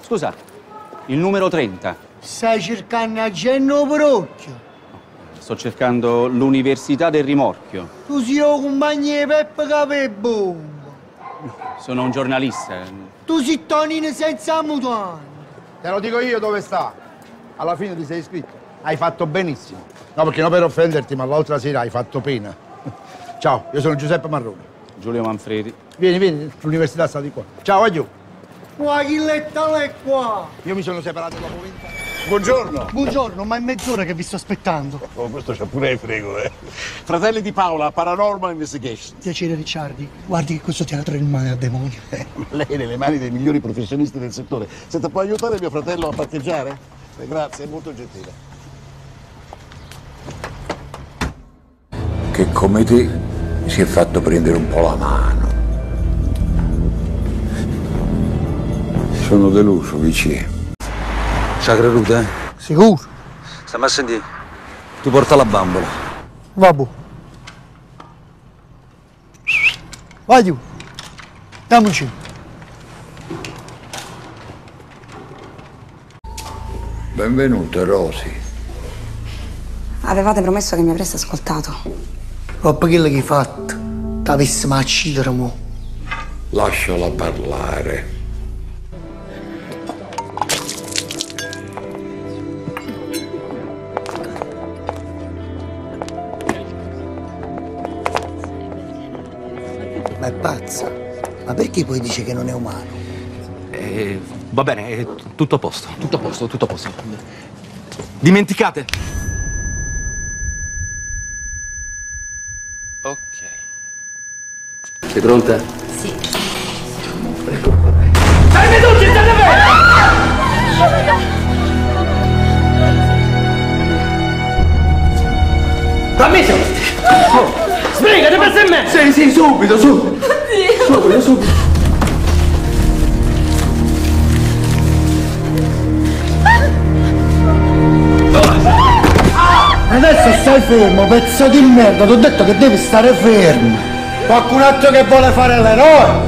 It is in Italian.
Scusa, il numero 30. Stai cercando a Genno Procchio? Sto cercando l'Università del Rimorchio. Tu sei un compagno di Peppe Capebombo. Sono un giornalista. Tu sei Tonino senza mutande. Te lo dico io dove sta. Alla fine ti sei iscritto. Hai fatto benissimo. No, perché non per offenderti, ma l'altra sera hai fatto pena. Ciao, io sono Giuseppe Marrone. Giulio Manfredi. Vieni, l'università sta di qua. Ciao, adieu. Qua chi letta è qua? Io mi sono separato dopo 20 anni. Buongiorno. Buongiorno, ma è mezz'ora che vi sto aspettando. Oh, questo c'ha pure le regole. Fratelli di Paola, Paranormal Investigation. Piacere, Ricciardi. Guardi che questo teatro è in mano a demonio. Lei è nelle mani dei migliori professionisti del settore. Senta, può aiutare mio fratello a parcheggiare? Grazie, è molto gentile. Che come te si è fatto prendere un po' la mano. Sono deluso, vicino. C'ha creduto, eh? Sicuro? Stiamo a sentire. Tu porta la bambola. Vabbè. Vai giù. Dammoci. Benvenuta, Rosy. Avevate promesso che mi avreste ascoltato. Dopo quello che hai fatto, t'avessimo a uccidere mo. Lasciala parlare. Ma è pazza. Ma perché poi dice che non è umano? Va bene, è tutto a posto. Tutto a posto, tutto a posto. Dimenticate. Ok. Sei pronta? Sì. State tutti, state fermi! Dammi su! Sbrigati, pensa a me! Sì, subito. Subito. Adesso stai fermo, pezzo di merda, ti ho detto che devi stare fermo. Qualcun altro che vuole fare l'eroe?